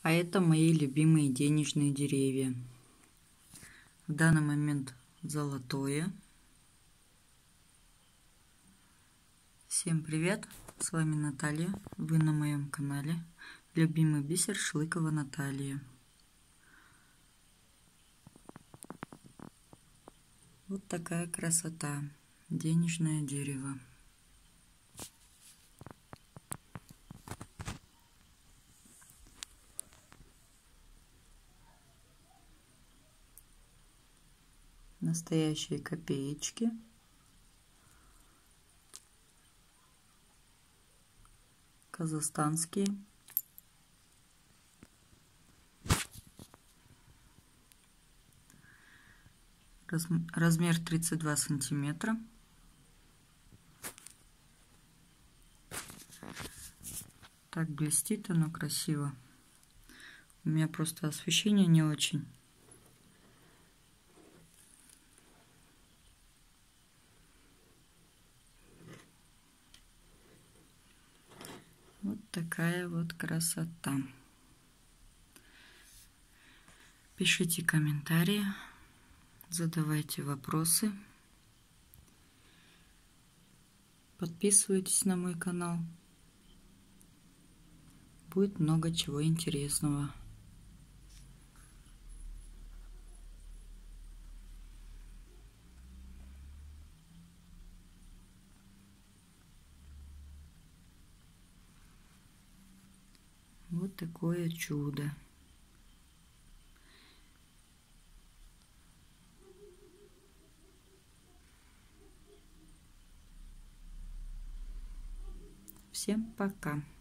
А это мои любимые денежные деревья. В данный момент золотое. Всем привет! С вами Наталья. Вы на моем канале. Любимый бисер Шлыкова Наталья. Вот такая красота. Денежное дерево. Настоящие копеечки. Казахстанские. Размер 32 сантиметра. Так блестит оно красиво. У меня просто освещение не очень. Вот такая вот красота. Пишите комментарии, задавайте вопросы. Подписывайтесь на мой канал. Будет много чего интересного. Вот такое чудо. Всем пока.